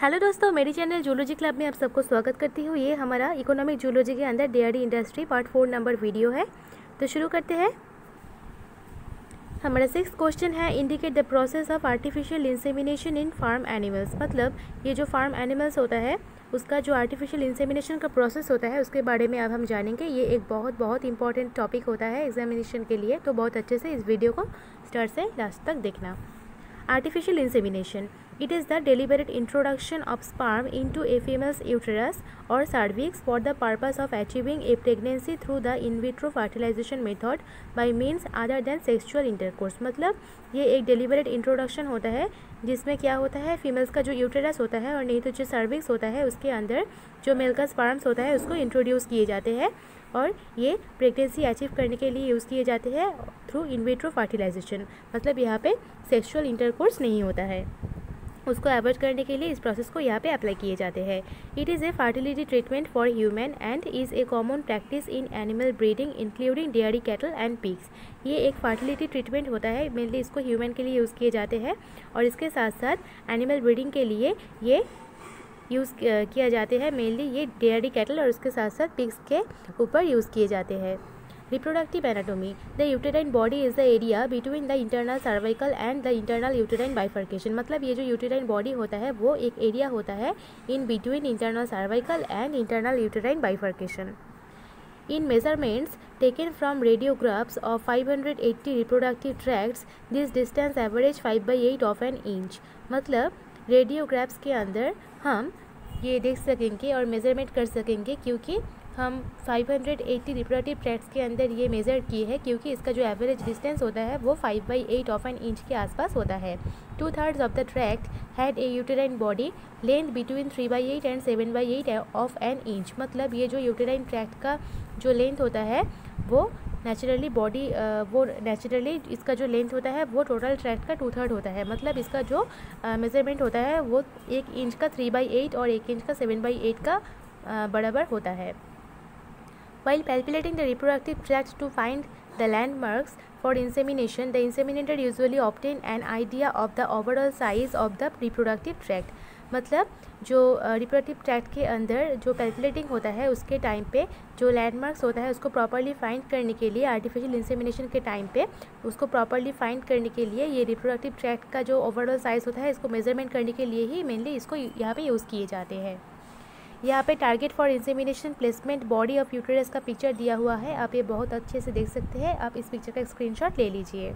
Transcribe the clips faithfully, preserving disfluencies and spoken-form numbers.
Hello दोस्तों, मेरी channel zoology club में आप सबको स्वागत करती हूँ। ये हमारा इकोनॉमिक जूलॉजी के अंदर dairy industry part four number video है। तो शुरू करते हैं। हमारा सिक्स क्वेश्चन है, indicate the process of artificial insemination in farm animals. मतलब ये जो फार्म एनिमल्स होता है उसका जो आर्टिफिशियल इंसेमिनेशन का प्रोसेस होता है उसके बारे में अब हम जानेंगे। ये एक बहुत बहुत इंपॉर्टेंट टॉपिक होता है एग्जामिनेशन के लिए, तो बहुत अच्छे से इस वीडियो को स्टार्ट से लास्ट तक देखना। Artificial insemination. It is the deliberate introduction of sperm into a female's uterus or cervix for the purpose of achieving a pregnancy through the in vitro fertilization method by means other than sexual intercourse. मतलब ये एक deliberate introduction होता है जिसमें क्या होता है, females का जो यूटेरस होता है और नहीं तो जो सर्विक्स होता है उसके अंदर जो मेल का स्पर्म्स होता है उसको इंट्रोड्यूस किए जाते हैं और ये प्रेगनेंसी अचीव करने के लिए यूज़ किए जाते हैं थ्रू इन विट्रो फर्टिलाइजेशन। मतलब यहाँ पे सेक्सुअल इंटरकोर्स नहीं होता है, उसको अवॉइड करने के लिए इस प्रोसेस को यहाँ पे अप्लाई किए जाते हैं। It is a fertility treatment for human and is a common practice in animal breeding including dairy cattle and pigs. ये एक फर्टिलिटी ट्रीटमेंट होता है, मेनली इसको ह्यूमन के लिए यूज़ किए जाते हैं और इसके साथ साथ एनिमल ब्रीडिंग के लिए ये यूज़ किया जाते हैं। मेनली ये डेयरी कैटल और उसके साथ साथ पिग्स के ऊपर यूज़ किए जाते हैं। Reproductive anatomy. The uterine body is the area between the internal cervical and the internal uterine bifurcation. मतलब ये जो यूटेराइन बॉडी होता है वो एक एरिया होता है in between internal cervical and internal uterine bifurcation. In measurements taken from radiographs of five hundred eighty reproductive tracts, this distance average five by eight of an inch. मतलब radiographs के अंदर हम ये देख सकेंगे और मेज़रमेंट कर सकेंगे क्योंकि हम five hundred eighty reproductive tracts के अंदर ये मेज़र किए हैं क्योंकि इसका जो एवरेज डिस्टेंस होता है वो five by eight of an inch के आसपास होता है. Two thirds of the tract had a uterine body length between three by eight and seven by eight of an inch. मतलब ये जो यूटेराइन ट्रैक्ट का जो लेंथ होता है वो नेचुरली बॉडी वो नेचुरली इसका जो लेंथ होता है वो टोटल ट्रैक्ट का टू थर्ड होता है. मतलब इसका जो मेज़रमेंट होता है वो एक इंच का थ्री बाई एट और एक इंच का सेवन बाई एट का uh, बराबर होता है. While palpating the reproductive tract to find the landmarks for insemination, the inseminator usually obtain an idea of the overall size of the reproductive tract. मतलब जो reproductive tract के अंदर जो पैल्पुलेटिंग होता है उसके टाइम पे जो लैंडमार्क्स होता है उसको प्रॉपरली फाइंड करने के लिए आर्टिफिशियल इंसेमिनेशन के टाइम पे उसको प्रॉपरली फाइंड करने के लिए ये रिप्रोडक्टिव ट्रैक्ट का जो ओवरऑल साइज़ होता है इसको मेजरमेंट करने के लिए ही मेनली इसको यहाँ पे यूज़ किए जाते हैं. यहाँ पे target for insemination placement body of uterus का पिक्चर दिया हुआ है, आप ये बहुत अच्छे से देख सकते हैं. आप इस पिक्चर का स्क्रीनशॉट ले लीजिए.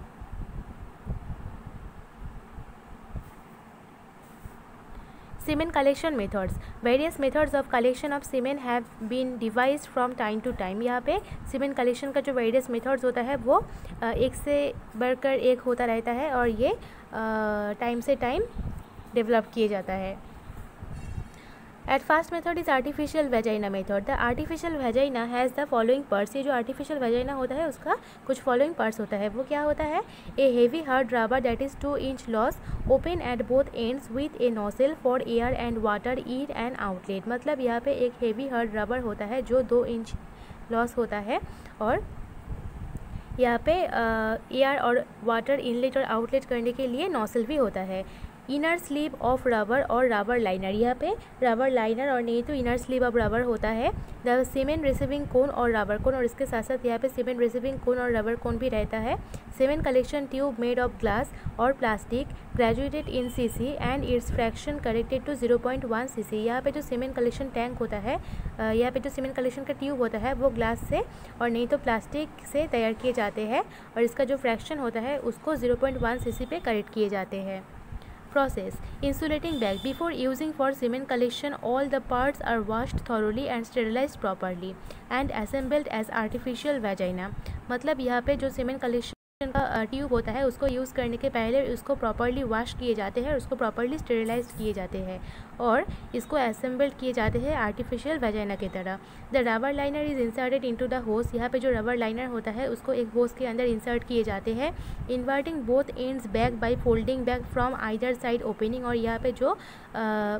Semen collection methods. Various methods of collection of semen have been devised from time to time. यहाँ पे semen collection का जो various methods होता है वो एक से बढ़कर एक होता रहता है और ये टाइम से टाइम डेवलप किए जाता है. At first method is artificial vagina method. The artificial vagina has the following parts. ये जो artificial vagina होता है उसका कुछ following parts होता है. वो क्या होता है? A heavy hard rubber that is two inch loss, open at both ends with a nozzle for air and water in and outlet. मतलब यहाँ पे एक heavy hard rubber होता है जो दो इंच लॉस होता है और यहाँ पे एयर और वाटर इनलेट और आउटलेट करने के लिए नोजल भी होता है. इनर स्लीव ऑफ रबर और रबर लाइनर. यहाँ पे रबर लाइनर और नहीं तो इनर स्लीव ऑफ रबर होता है. द सीमेन रिसीविंग कोन और रबर कोन और इसके साथ साथ यहाँ पे सीमेन रिसीविंग कोन और रबर कोन भी रहता है. Semen collection tube made of glass और plastic graduated in cc and its fraction corrected to zero point one cc. यहाँ पे जो सीमेन कलेक्शन टैंक होता है, यहाँ पे जो सीमेन कलेक्शन का ट्यूब होता है वो ग्लास से और नहीं तो प्लास्टिक से तैयार किए जाते हैं और इसका जो फ्रैक्शन होता है उसको zero point one सीसी पे करेक्ट किए जाते हैं. Process. Insulating bag. Before using for semen collection, all the parts are washed thoroughly and sterilized properly and assembled as artificial vagina. मतलब यहाँ पे जो semen collection का ट्यूब होता है उसको यूज़ करने के पहले उसको प्रॉपरली वॉश किए जाते हैं और उसको प्रॉपरली स्टेरिलाइज किए जाते हैं और इसको असेंबल्ड किए जाते हैं आर्टिफिशियल वैजाइना की तरह. The rubber liner is inserted into the hose. यहाँ पे जो रबर लाइनर होता है उसको एक होस के अंदर इंसर्ट किए जाते हैं. Inverting both ends back by folding back from either side opening. और यहाँ पे जो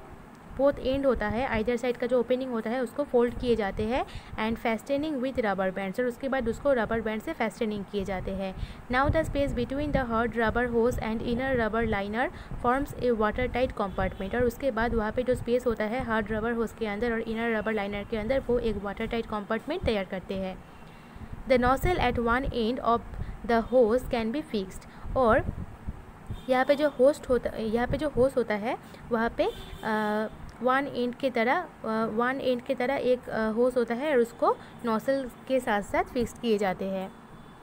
बोथ एंड होता है, आइदर साइड का जो ओपनिंग होता है उसको फोल्ड किए जाते हैं and fastening with rubber bands, और उसके बाद उसको रबर बैंड से फेस्टनिंग किए जाते हैं। Now the space between the hard rubber hose and inner rubber liner forms a water tight compartment, और उसके बाद वहाँ पे जो स्पेस होता है हार्ड रबर होस के अंदर और इनर रबर लाइनर के अंदर वो एक वाटर टाइट कंपार्टमेंट तैयार करते हैं। The nozzle at one end of the hose can be fixed, और यहाँ पे जो होस्ट होता यहाँ पे जो होस होता है वहाँ पे वन एंड के तरह वन एंड के तरह एक होस होता है और उसको नोजल के साथ साथ फिक्स किए जाते हैं।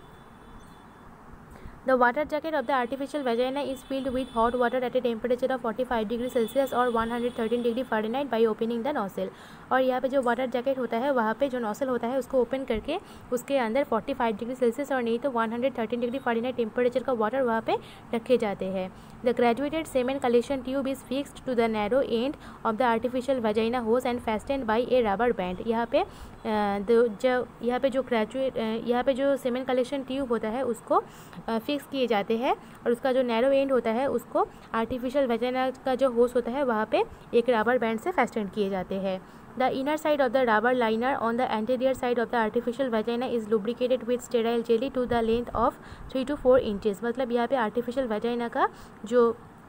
The water jacket of the artificial vagina is filled with hot water at a temperature of forty-five degree Celsius और one hundred thirteen degree Fahrenheit by opening the nozzle, और यहाँ पे जो वाटर जैकेट होता है वहाँ पे जो नोजल होता है उसको ओपन करके उसके अंदर पैंतालीस डिग्री सेल्सियस और नहीं तो one hundred thirteen degree Fahrenheit temperature का वाटर वहाँ पे रखे जाते हैं। The graduated semen collection tube is fixed to the narrow end of the artificial vagina hose and fastened by a rubber band. यहाँ पे जो यहाँ पे जो ग्रेजुएट यहाँ पे जो सेमेन कलेक्शन ट्यूब होता है उसको फिक्स किए जाते हैं और उसका जो नैरो एंड होता है उसको आर्टिफिशियल वजाइना का जो होस होता है वहाँ पे एक रबर बैंड से फेस्टेंड किए जाते हैं। The inner side of the rubber liner on the anterior side of the artificial vagina is lubricated with sterile jelly to the length of three to four inches। मतलब यहाँ पे artificial vagina का जो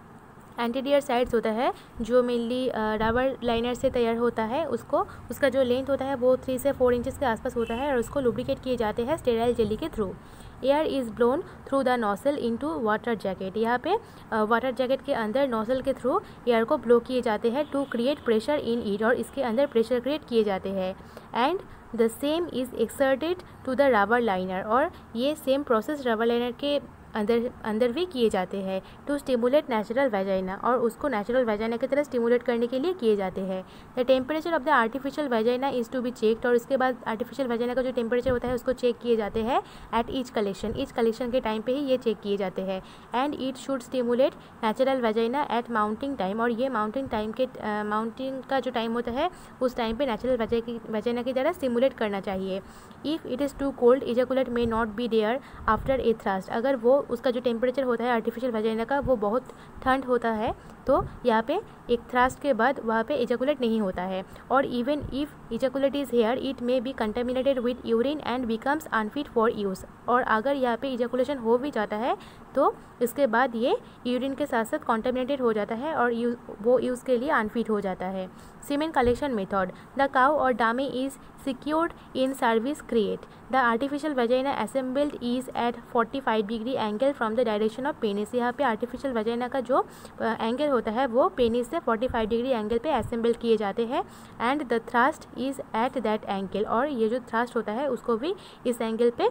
anterior sides होता है जो mainly rubber liner से तैयार होता है उसको उसका जो लेंथ होता है वो थ्री से फोर इंचेस के आसपास होता है और उसको लुब्रिकेट किए जाते हैं स्टेराइल जेली के through. Air is blown through the nozzle into water jacket. यहाँ पे वाटर जैकेट के अंदर नोजल के थ्रू एयर को ब्लो किए जाते हैं to create pressure in it, और इसके अंदर प्रेशर क्रिएट किए जाते हैं। And the same is exerted to the rubber liner, और ये सेम प्रोसेस रबर लाइनर के अंदर अंदर भी किए जाते हैं टू स्टिमुलेट नेचुरल वैजाइना, और उसको नेचुरल वैजाइना की तरह स्टिमुलेट करने के लिए किए जाते हैं। The temperature of the artificial vagina is to be checked, और इसके बाद आर्टिफिशियल वैजाइना का जो टेम्परेचर होता है उसको चेक किए जाते हैं at each collection, each collection के टाइम पे ही ये चेक किए जाते हैं। And it should stimulate natural vagina at mounting time, और ये माउंटिंग टाइम के माउंटिंग का जो टाइम होता है उस टाइम पे नेचुरल वैजाइना की तरह स्टिमुलेट करना चाहिए। If it is too cold ejaculate may not be there after a thrust, अगर वो उसका जो टेम्परेचर होता है आर्टिफिशियल वजाइना का वो बहुत ठंड होता है तो यहाँ पे एक थ्रस्ट के बाद वहाँ पे इजैकुलेट नहीं होता है। और even if ejaculate is here it may be contaminated with urine and becomes unfit for use, और अगर यहाँ पे इजैकुलेशन हो भी जाता है तो इसके बाद ये यूरिन के साथ साथ कॉन्टेमिनेटेड हो जाता है और यू वो यूज़ के लिए अनफिट हो जाता है। Semen collection method, the cow और dummy is secured in service crate, the artificial vagina assembled is at forty-five degree angle from the direction of penis. यहाँ पे आर्टिफिशियल वजाइना का जो एंगल होता है वो पेनिस से forty-five डिग्री एंगल पे असेंबल किए जाते हैं and the thrust is at that angle, और ये जो थ्रस्ट होता है उसको भी इस एंगल पे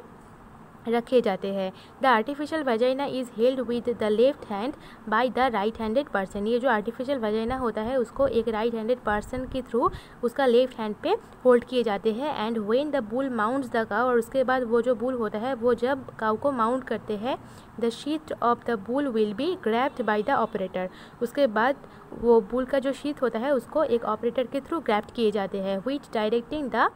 रखे जाते हैं। The artificial vagina is held with the left hand by the right handed person, ये जो आर्टिफिशियल वजाइना होता है उसको एक राइट हैंडेड पर्सन के थ्रू उसका लेफ्ट हैंड पे होल्ड किए जाते हैं। And when the bull mounts the cow, और उसके बाद वो जो बुल होता है वो जब काउ को माउंट करते हैं the sheath of the bull will be grabbed by the operator, उसके बाद वो बुल का जो शीथ होता है उसको एक ऑपरेटर के थ्रू ग्रैब्ड किए जाते हैं which directing the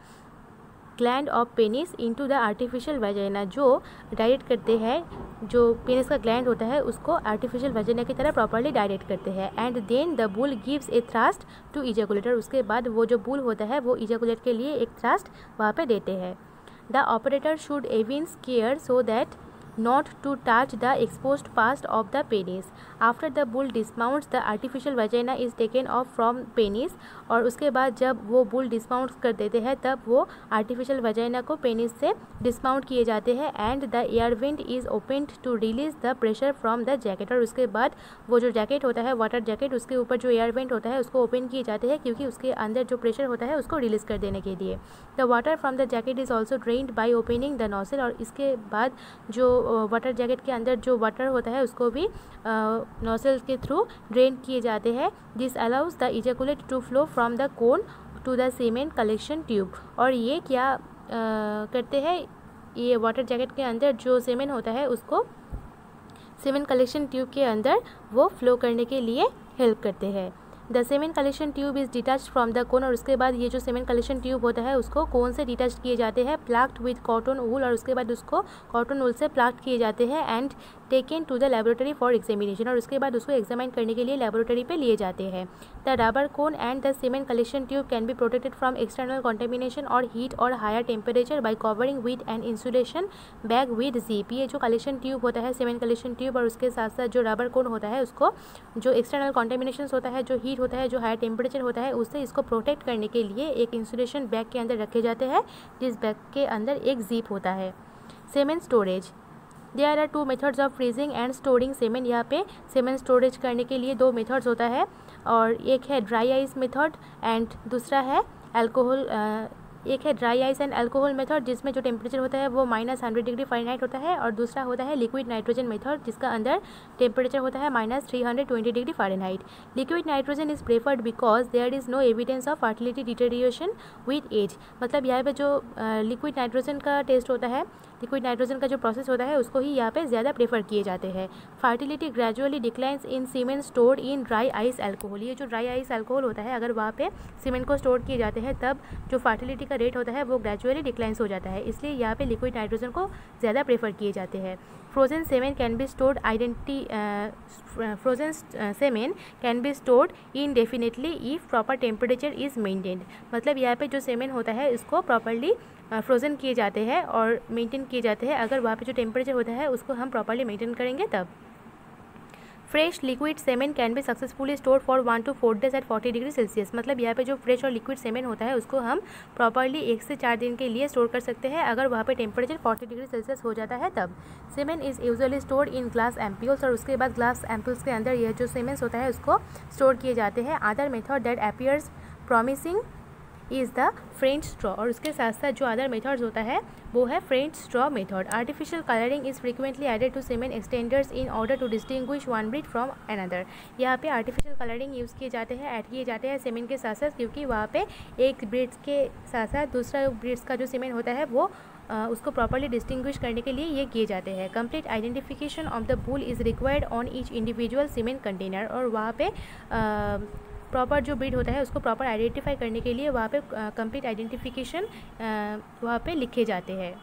gland of penis into the artificial vagina, जो डायरेक्ट करते हैं जो पेनिस का ग्लैंड होता है उसको आर्टिफिशियल वजाइना की तरह प्रॉपर्ली डायरेक्ट करते हैं। And then the bull gives a thrust to ejaculator, उसके बाद वो जो बुल होता है वो इजैकुलेट के लिए एक थ्रस्ट वहाँ पे देते हैं। The operator should evince care so that not to touch the exposed part of the penis. After the bull dismounts the artificial vagina is taken off from penis, और उसके बाद जब वो बुल डिसमाउंट कर देते हैं तब वो आर्टिफिशियल वजाइना को पेनिस से डिसमाउंट किए जाते हैं। And the air vent is opened to release the pressure from the jacket, और उसके बाद वो जो जैकेट होता है वाटर जैकेट उसके ऊपर जो एयर विंड होता है उसको ओपन किए जाते हैं क्योंकि उसके अंदर जो प्रेशर होता है उसको रिलीज़ कर देने के लिए। The water from the jacket is also drained by opening the nozzle, और इसके बाद जो वाटर जैकेट के अंदर जो वाटर होता है उसको भी नोजल के थ्रू ड्रेन किए जाते हैं। This allows the ejaculate to flow from the cone to the semen collection tube, और ये क्या आ, करते हैं ये वाटर जैकेट के अंदर जो सीमेन होता है उसको सीमेन कलेक्शन ट्यूब के अंदर वो फ्लो करने के लिए हेल्प करते हैं। The semen collection tube is detached from the cone, और उसके बाद ये जो सीमेन कलेक्शन ट्यूब होता है उसको कोन से डिटैच किए जाते हैं प्लाक्ड विद कॉटन वूल, और उसके बाद उसको कॉटन वूल से प्लाक्ड किए जाते हैं। And taken to the laboratory for examination, और उसके बाद उसको एग्जामिन करने के लिए लेबोरेटरी पे लिए जाते हैं। The rubber cone and the semen collection tube can be protected from external contamination और हीट और higher temperature by covering with an insulation bag with zip. ये जो कलेक्शन ट्यूब होता है, सीमेंट कलेक्शन ट्यूब, और उसके साथ साथ जो रबर कोन होता है, उसको जो एक्सटर्नल कॉन्टेमिनेशन होता है, जो हीट होता है, जो हायर टेम्परेचर होता है, उससे इसको प्रोटेक्ट करने के लिए एक इंसुलेशन बैग के अंदर रखे जाते हैं, जिस बैग के अंदर एक जीप होता है। Semen storage, there are two methods of freezing and storing semen. यहाँ पे सीमेंट स्टोरेज करने के लिए दो मेथड्स होता है, और एक है ड्राई आइस मेथड एंड दूसरा है अल्कोहल एक है dry ice and alcohol method, जिसमें जो टेम्परेचर होता है वो माइनस हंड्रेड डिग्री फ़ारेनहाइट होता है, और दूसरा होता है लिक्विड नाइट्रोजन मेथड, जिसका अंदर टेम्परेचर होता है minus three hundred twenty degree Fahrenheit. Liquid nitrogen is preferred because there is no evidence of fertility deterioration with age. मतलब यहाँ पे जो लिक्विड नाइट्रोजन का टेस्ट होता है, लिक्विड नाइट्रोजन का जो प्रोसेस होता है, उसको ही यहाँ पे ज़्यादा प्रेफर किए जाते हैं। Fertility gradually declines in semen stored in dry ice alcohol. ये जो ड्राई आइस अल्कोहल होता है, अगर वहाँ पे सीमेंट को स्टोर किए जाते हैं, तब जो फर्टिलिटी का रेट होता है वो ग्रेजुअली डिक्लाइंस हो जाता है, इसलिए यहाँ पे लिक्विड नाइट्रोजन को ज़्यादा प्रेफर किए जाते हैं। Frozen semen can be stored आइडेंटी frozen semen can be stored indefinitely if proper temperature is maintained. मतलब यहाँ पे जो सेमेन होता है, इसको प्रॉपरली फ्रोज़न किए जाते हैं और मेंटेन किए जाते हैं, अगर वहाँ पे जो टेम्परेचर होता है उसको हम प्रॉपरली मेंटेन करेंगे तब। Fresh liquid semen can be successfully stored for one to four days at forty degree Celsius. मतलब यहाँ पे जो फ्रेश और लिक्विड सेमेन होता है, उसको हम प्रॉपरली एक से चार दिन के लिए स्टोर कर सकते हैं, अगर वहाँ पे टेम्परेचर फोर्टी डिग्री सेल्सियस हो जाता है तब। Semen is usually stored in glass ampoules, और उसके बाद ग्लास एम्प्यूल्स के अंदर यह जो सेमेंस होता है उसको स्टोर किए जाते हैं। Other method that appears promising is the French straw, और उसके साथ साथ जो अदर मेथड्स होता है वो है French straw method. Artificial colouring is frequently added to semen extenders in order to distinguish one breed from another. यहाँ पे आर्टिफिशियल कलरिंग यूज़ किए जाते हैं, ऐड किए जाते हैं सीमेंट के साथ साथ, क्योंकि वहाँ पे एक ब्रीड्स के साथ साथ दूसरा ब्रीड्स का जो सीमेंट होता है वो Uh, उसको प्रॉपरली डिस्टिंग्विश करने के लिए ये किए जाते हैं। Complete identification of the bull is required on each individual semen container, और वहाँ पे प्रॉपर uh, जो ब्रीड होता है उसको प्रॉपर आइडेंटिफाई करने के लिए वहाँ पे कंप्लीट आइडेंटिफिकेशन वहाँ पे लिखे जाते हैं।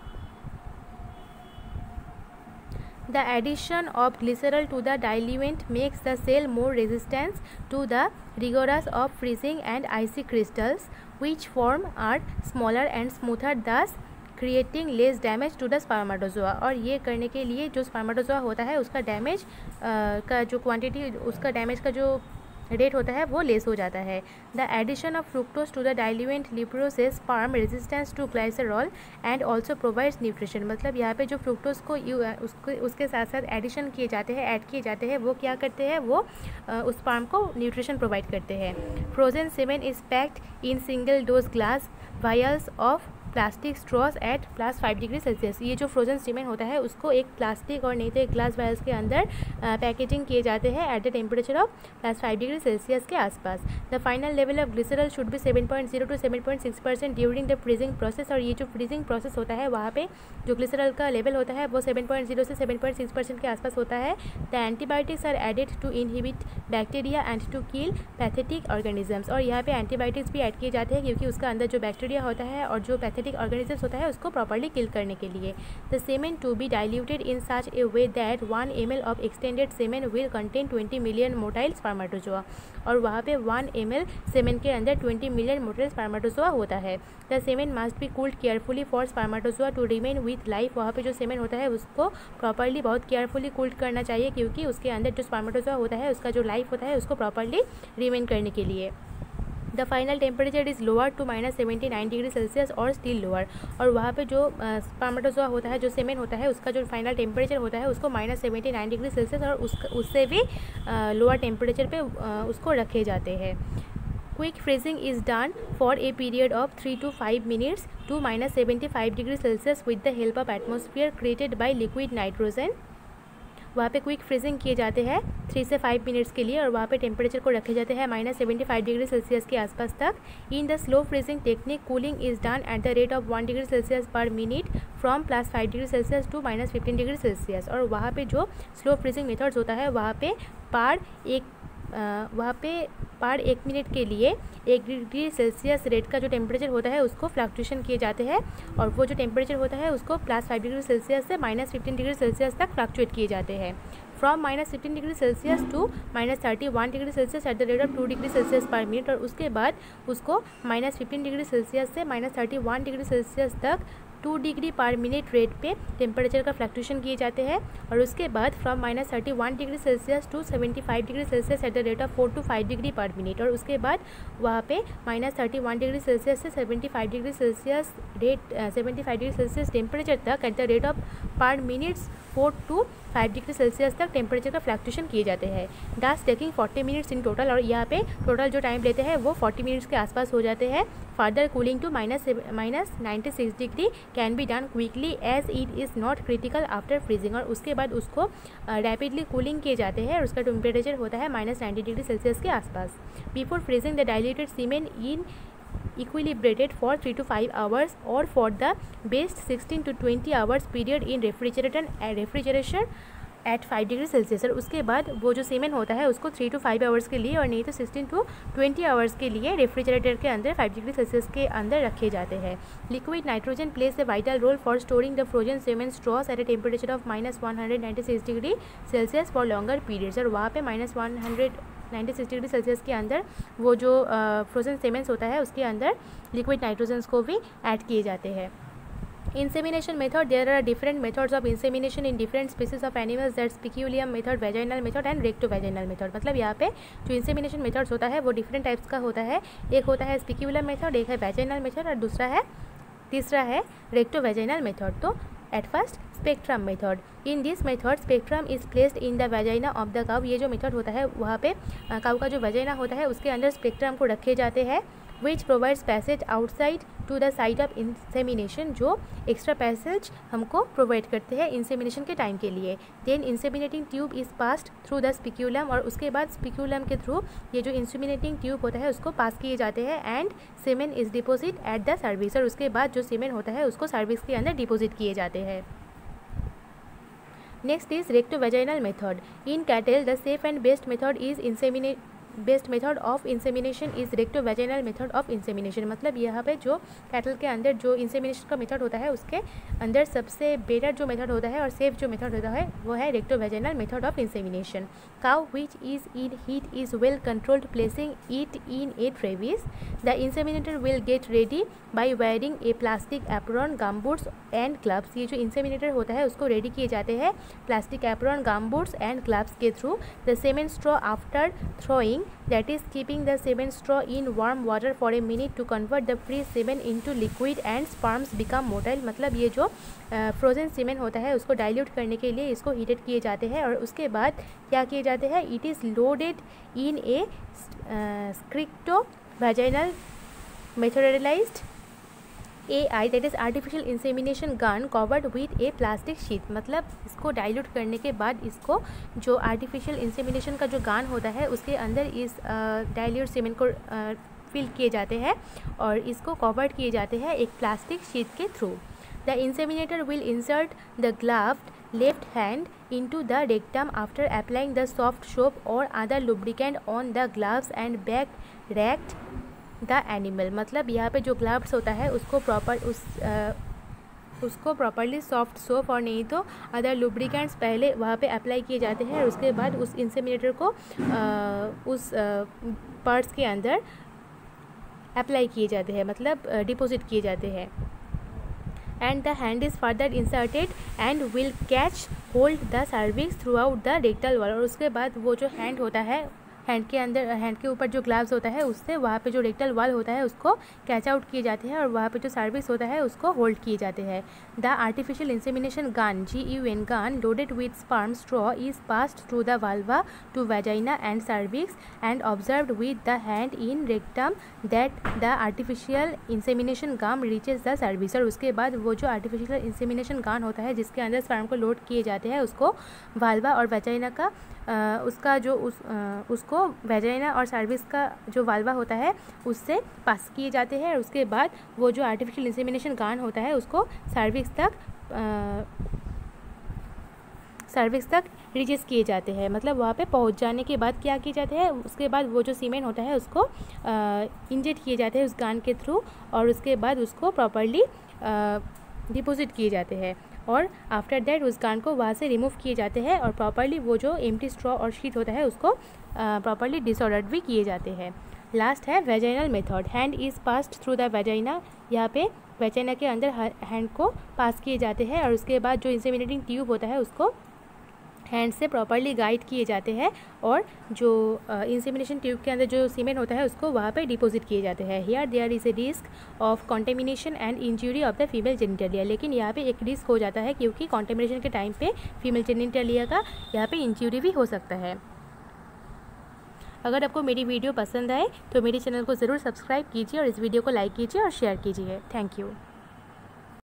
The addition of glycerol to the diluent makes the cell more resistant to the rigors of freezing and icy crystals, which form are smaller and smoother, thus creating less damage to the spermatozoa. और ये करने के लिए जो स्पर्माटोजोआ होता है उसका damage का जो क्वांटिटी, उसका डैमेज का जो रेट होता है वो लेस हो जाता है। The addition of fructose to the diluent लिप्रोसेस sperm resistance to glycerol and also provides nutrition. मतलब यहाँ पे जो फ्रुक्टोज को उसको उसके साथ साथ एडिशन किए जाते हैं, ऐड किए जाते हैं, वो क्या करते हैं, वो उस स्पर्म को न्यूट्रिशन प्रोवाइड करते हैं। Frozen semen is packed in single dose glass vials of plastic straws at plus five degree Celsius. ये जो फ्रोजन सीमेंट होता है उसको एक प्लास्टिक और नहीं तो एक ग्लास वायल्स के अंदर पैकेजिंग किए जाते हैं at the temperature of plus five degree Celsius के आसपास। The final level of glycerol should be seven point zero to seven point six percent during the freezing process. और ये जो फ्रीजिंग प्रोसेस होता है वहाँ पे जो ग्लिसरॉल का लेवल होता है वो सेवन पॉइंट जीरो से सेवन पॉइंट सिक्स परसेंट के आसपास होता है। The antibiotics are added to inhibit bacteria and to kill pathetic organisms. और यहाँ पे एंटीबायोटिक्स भी ऐड किए जाते हैं, क्योंकि उसका अंदर जो बैक्टीरिया होता है और जो पैथेटिक ऑर्गेनिजम्स होता है उसको प्रॉपर्ली किल करने के लिए। The semen to be diluted in such a way that one M L of extended semen will contain twenty million motile spermatozoa. और वहाँ पे वन एम एल सेमेन के अंदर ट्वेंटी मिलियन मोटाइल स्पर्माटोजोआ होता है। The semen must be cooled carefully for spermatozoa to remain with life. वहाँ पे जो सेमेन होता है उसको प्रॉपर्ली बहुत केयरफुली कूल्ड करना चाहिए, क्योंकि उसके अंदर जो स्पर्माटोजोआ होता है उसका जो लाइफ होता है उसको प्रॉपर्ली रिमेन करने के लिए। The final temperature is lower to minus seventy nine degree Celsius और स्टिल लोअर। और वहाँ पे जो स्पर्माटोजोआ होता है, जो सेमेन होता है, उसका जो फाइनल टेम्परेचर होता है उसको minus seventy nine degree Celsius और उस उससे भी लोअर टेम्परेचर पे आ, उसको रखे जाते हैं। Quick freezing is done for a period of three to five minutes to minus seventy five degree Celsius with the help of atmosphere created by liquid nitrogen. वहाँ पे क्विक फ्रीजिंग किए जाते हैं थ्री से फाइव मिनट्स के लिए, और वहाँ पे टेम्परेचर को रखे जाते हैं minus seventy five degree Celsius के आसपास तक। In the slow freezing technique cooling is done at the rate of one degree Celsius per minute from plus five degree Celsius to minus fifteen degree Celsius. और वहाँ पे जो slow freezing methods होता है वहाँ पे पर एक वहाँ पे पर एक मिनट के लिए एक डिग्री सेल्सियस रेट का जो टेम्परेचर होता है उसको फ्लक्चुएशन किए जाते हैं, और वो जो टेम्परेचर होता है उसको प्लस फाइव डिग्री सेल्सियस से माइनस फिफ्टीन डिग्री सेल्सियस तक फ्लक्चुएट किए जाते हैं। From minus fifteen degree Celsius to minus thirty one degree Celsius at the rate of two degree Celsius per minute, और उसके बाद उसको माइनस फिफ्टीन डिग्री सेल्सियस से minus thirty one degree Celsius तक two degree per minute rate पे temperature का fluctuation किए जाते हैं। और उसके बाद from minus thirty one degree Celsius to seventy five degree Celsius at the rate of four to five degree per minute, और उसके बाद वहाँ पे minus thirty one degree Celsius से seventy five degree Celsius rate seventy five degree Celsius temperature तक at the rate of per minutes four to five degree Celsius तक temperature का fluctuation किए जाते हैं। Thus taking forty minutes in total, और यहाँ पे टोटल जो टाइम लेते हैं वो फोर्टी मिनट्स के आसपास हो जाते हैं। Further cooling to minus minus ninety six degree can be done quickly as it is not critical after freezing, और उसके बाद उसको रैपिडली कूलिंग किए जाते हैं और उसका टेम्परेचर होता है माइनस नाइन्टी डिग्री सेल्सियस के आसपास। Before freezing the diluted semen in equilibrated for three to five hours or for the best sixteen to twenty hours period in refrigerator and refrigeration at five degree Celsius. और उसके बाद वो जो सीमेन होता है उसको थ्री टू फाइव आवर्स के लिए और नहीं तो सिक्सटीन टू ट्वेंटी आवर्स के लिए रेफ्रिजरेटर के अंदर फाइव डिग्री सेल्सियस के अंदर रखे जाते हैं। Liquid nitrogen plays a vital role for storing the frozen semen straws at a temperature of minus one hundred ninety six degree Celsius for longer periods, और वहाँ पे minus one hundred ninety six degree Celsius के अंदर वो जो frozen cements होता है उसके अंदर लिक्विड नाइट्रोजन्स को भी ऐड किए जाते हैं। Insemination method, there are different methods of insemination in different species of animals, that's speculum method, vaginal method and rectovaginal method। मतलब यहाँ पे जो इंसेमिनेशन मेथड्स होता है वो डिफरेंट टाइप्स का होता है। एक होता है स्पिक्यूलम मेथड, एक है वैजाइनल मेथड और दूसरा है तीसरा है रेक्टोवैजिनल मेथड। तो at first spectrum method, in this method spectrum is placed in the vagina of the cow. ये जो मेथड होता है वहाँ पे काउ का जो वैजाइना होता है उसके अंदर स्पेक्ट्रम को रखे जाते हैं, which provides passage outside to the site of insemination, जो एक्स्ट्रा पैसेज हमको प्रोवाइड करते हैं इंसेमिनेशन के टाइम के लिए। Then inseminating tube is passed through the speculum, और उसके बाद स्पिक्यूलम के थ्रू ये जो इंसेमिनेटिंग ट्यूब होता है उसको पास किए जाते हैं, and semen is deposit at the service, और उसके बाद जो सीमेन होता है उसको सर्विस के अंदर डिपोजिट किए जाते हैं। Next is rectovaginal method, in cattle the safe and best method is inseminate best method of insemination is rectovaginal method of insemination. मतलब यहाँ पे जो कैटल के अंदर जो इंसेमिनेशन का मेथड होता है उसके अंदर सबसे बेटर जो मेथड होता है और सेफ जो मेथड होता है वो है rectovaginal method of insemination. Cow which is in heat is well controlled placing it in a travis, the inseminator will get ready by wearing a plastic apron, gumboots and gloves. ये जो inseminator होता है उसको ready किए जाते हैं plastic apron, gumboots and gloves के थ्रू। The semen straw after throwing, that is keeping the semen straw in warm water for a minute to convert the free semen into liquid and sperms become motile। मतलब ये जो frozen सीमेन होता है उसको dilute करने के लिए इसको हीटेड किए जाते हैं, और उसके बाद क्या किए जाते हैं, it is loaded in a स्क्रिप्टो वैजाइनल मेथोडलाइज्ड A I that is artificial insemination gun covered with a plastic sheet. मतलब इसको डाइल्यूट करने के बाद इसको जो आर्टिफिशियल इंसेमिनेशन का जो गन होता है उसके अंदर इस डाइल्यूट सीमेन को फिल किए जाते हैं और इसको कवर्ड किए जाते हैं एक प्लास्टिक शीट के थ्रू। The inseminator will insert the gloved left hand into the rectum after applying the soft soap or other lubricant on the gloves and back racked the animal. मतलब यहाँ पे जो ग्लव्स होता है उसको प्रॉपर उस आ, उसको प्रॉपरली सॉफ्ट सोप और नहीं तो अदर लुब्रिकेंट्स पहले वहाँ पे अप्लाई किए जाते हैं और उसके बाद उस इंसेमिनेटर को आ, उस पार्ट्स के अंदर अप्लाई किए जाते हैं, मतलब डिपॉजिट किए जाते हैं। And the hand is further inserted and will catch hold the cervix through out the rectal wall. और उसके बाद वो जो हैंड होता है, हैंड के अंदर हैंड के ऊपर जो ग्लव्स होता है उससे वहाँ पे जो रेक्टल वॉल होता है उसको कैच आउट किए जाते हैं और वहाँ पे जो सर्विस होता है उसको होल्ड किए जाते हैं। The artificial insemination gun G U N gun loaded with sperm straw is passed through the vulva to vagina and cervix and observed with the hand in rectum that the artificial insemination gun reaches the service. और उसके बाद वो जो artificial insemination gun होता है जिसके अंदर sperm को लोड किए जाते हैं उसको वाल्वा और वैजाइना का आ, उसका जो उस आ, उसको वैजाइना और सर्विस का जो वाल्वा होता है उससे पास किए जाते हैं और उसके बाद वो जो आर्टिफिशियल इंसेमिनेशन गन होता है उसको सर्विक्स तक सर्विक्स तक रीचेस किए जाते हैं। मतलब वहाँ पे पहुँच जाने के बाद क्या किया जाता है, उसके बाद वो जो सीमेंट होता है उसको इंजेक्ट किए जाते हैं उस गान के थ्रू, और उसके बाद उसको प्रॉपरली डिपॉजिट किए जाते हैं, और आफ्टर दैट उस गान को वहाँ से रिमूव किए जाते हैं, और प्रॉपरली वो जो एम्प्टी स्ट्रॉ और शीट होता है उसको प्रॉपरली डिसऑर्डर्ड भी किए जाते हैं। लास्ट है vaginal method. Hand is passed through the vagina. यहाँ पे वेजाइना के अंदर हैंड को पास किए जाते हैं, और उसके बाद जो इंसेमिनेटिंग ट्यूब होता है उसको हैंड से प्रॉपरली गाइड किए जाते हैं, और जो इंसेमिनेशन ट्यूब के अंदर जो सीमेंट होता है उसको वहाँ पे डिपॉजिट किए जाते हैं। Here there is a risk of contamination and injury of the female genitalia. लेकिन यहाँ पे एक रिस्क हो जाता है, क्योंकि कॉन्टेमिनेशन के टाइम पे फीमेल जेनिटलिया का यहाँ पे इंजरी भी हो सकता है। अगर आपको मेरी वीडियो पसंद आए तो मेरे चैनल को ज़रूर सब्सक्राइब कीजिए, और इस वीडियो को लाइक कीजिए और शेयर कीजिए। Thank you.